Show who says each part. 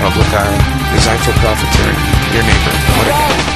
Speaker 1: public eye, designed for profiteering. Your neighbor, what again?